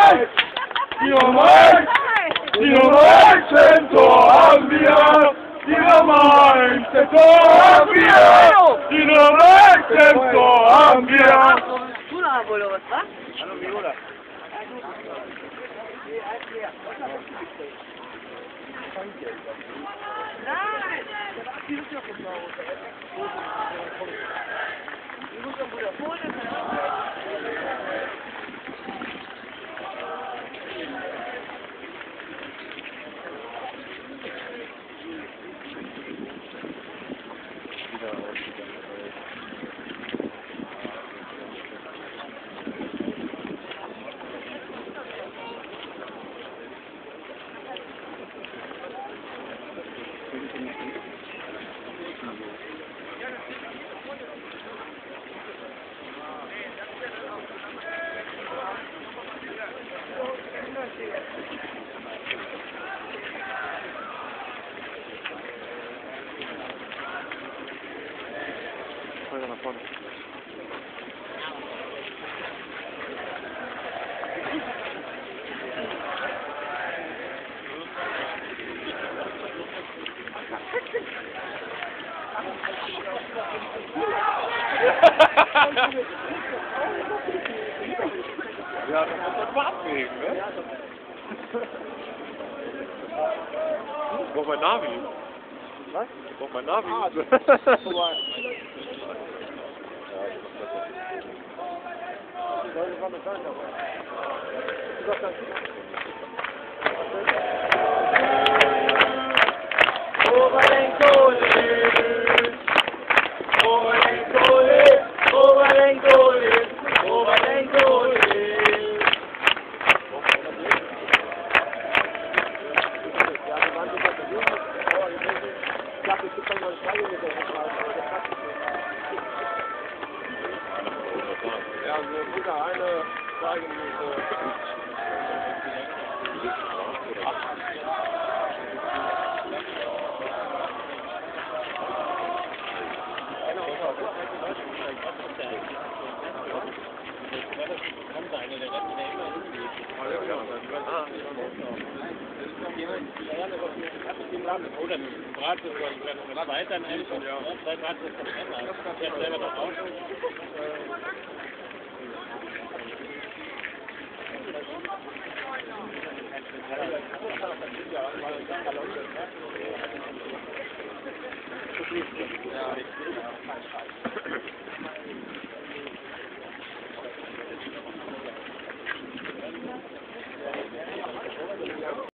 Die Nummer 1 Tor haben wir! Die Nummer 1 Tor haben wir! Die Nummer 1 Tor haben wir! Schule wohl, oder was? Hallo Viola. Weiter nach vorne. Ja, das muss man mal abwägen, ne? Ich brauch mein Navi. Was? Ich brauch mein Navi. Ja, so wieder eine Schweigeminute. Oder Brat oder weiter eigentlich. Ja, seit Brat ist das Ende. Ich hätte selber doch auch.